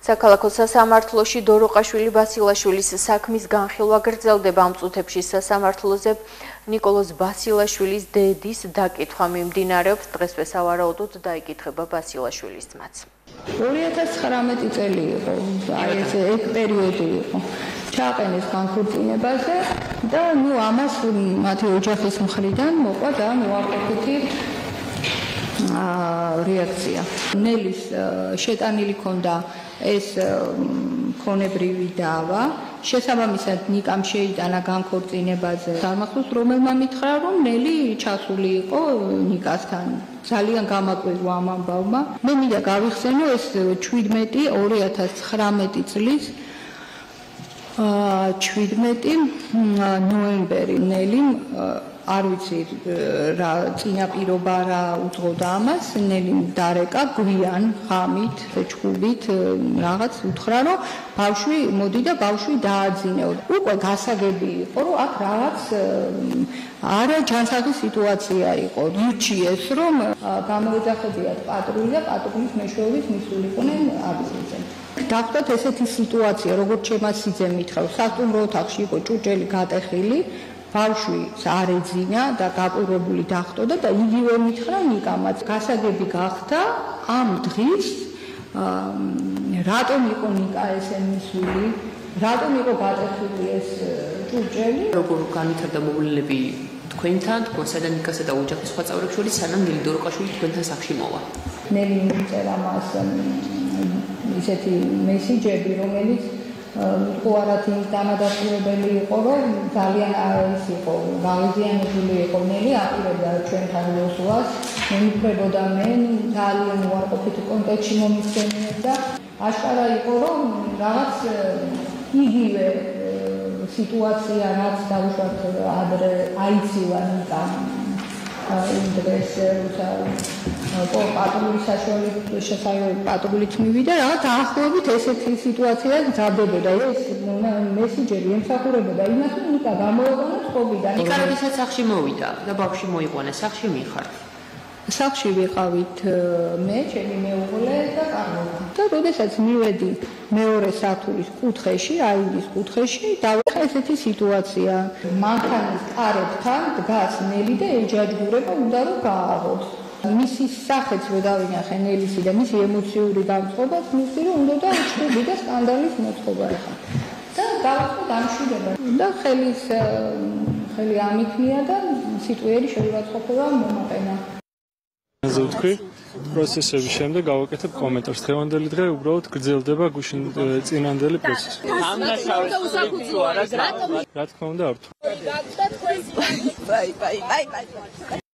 საქალაქო სასამართლოში დოროყაშვილი ბასილაშვილის საქმის განხილვა გრძელდება. ამ წუთებში სასამართლოზე ნიკოლოზ ბასილაშვილის დედის დაკითხვა მიმდინარეობს. დღესვე სავარაუდოდ დაიკითხება ბასილაშვილის ძმაც. 2019 წელი იყო, აი ეს პერიოდი იყო. ჩაყენეს განქორწინებაზე და ამას მათი ოჯახის მხრიდან მოყვა და უარყოფითი რეაქცია. ნელის შეტანილი ქონდა ეს ქონებრივი დავა. შესაბამისად ნიკამ შეიტანა განქორწინებაზე სამართლოს, რომელმა მითხრა, რომ ნელი ჩასული იყო ნიკასთან. ძალიან გამაკვირვა ამ ამბავმა. მე მინდა გავიხსენო ეს 2019 წლის 17 ნოემბერი ნელი არ ვიცი რა წინაპირობა რა უძღოდა ამას, ნელი დარეკა გვიან ღამით, ჩხუბით რაღაც უთხრა, რომ ბავშვი მოდი და ბავშვი დააძინეო. უკვე გასაგები იყო, რომ აქ რაღაც არა ჯანსაღი სიტუაცია იყო. რჩიეს, რომ გამოეძახებიათ პატრული და პატრულის მეშვეობით მისულიყვნენ აბზინზე. დავხდათ ესეთი სიტუაცია, როგორც ჩემასიძე მითხრავს, სასტუმრო ოთახში იყო ჭურჭელი გატეხილი, ბავშვი არ ეძინა და გაყურებული დახვდა და იგივე მითხრა ნიკამაც. გასაგები გახდა ამ დღის რატომ იყო ნიკა ესე მისული, რატომ იყო გატეხილი ეს ჭურჭელი. როგორ განვითარდა მოვლენები თქვენთან, თქვენსა და ნიკასა და ოჯახის სხვა წევრებს შორის, სანამ ნელი დოროყაშვილი თქვენთან სახლში მოვა. ნელი მიწერა მას ისეთი მესიჯები, რომელიც უარათი დამადასტურებელი იყო, რომ ძალიან ის იყო, გავიზიანებული იყო ნელი, აპირებდა ჩვენთან მოსვლას, მემუქრებოდა მე ძალიან უარყოფით კონტექსტში მომისცემდა. აშკარა იყო, რომ რაღაც იგივე სიტუაცია, რაც დაუშვათ ადრე აიცილა ნიკამ იმ დღეს პატრულის საშუალებით პატრულით მივიდა, რაღაც დაახლოებით ესეთი სიტუაცია გრძელდებოდა. ეს მესიჯები ემსახურებოდა იმას, რომ ნიკა გამოეყონა წყობიდან. ნიკა როდესაც სახლში მოვიდა და ბავშვი მოიყვანა, სახლში მიხარ. სახლში ვიყავით მე, ჩემი მეუღლე და კარლონა. და როდესაც მივედი მეორე სართულის კუთხეში, აივნის კუთხეში, დავიხა ესეთი სიტუაცია. მანქანის კარებთან დგას ნელი და ეჯაჯგურება უნდა რომ გააღოთ. მისი სახეც რო დავინახე ნელისი და მისი ემოციური განწყობაც მისი რომ უნდა და უჩვედი და სკანდალის მოწყობა ხა. და გავხდა დამშვიდება და ხელი ამიქნია და სიტუერი შეურაცხყოფა მომაყენა. ვთქვი, პროცესების შემდეგ გავაკეთებ კომენტარს. დღევანდელი დღე უბრალოდ გრძელდება გუშინ წინანდელი პროცესი. რა თქმა უნდა, არ თუ.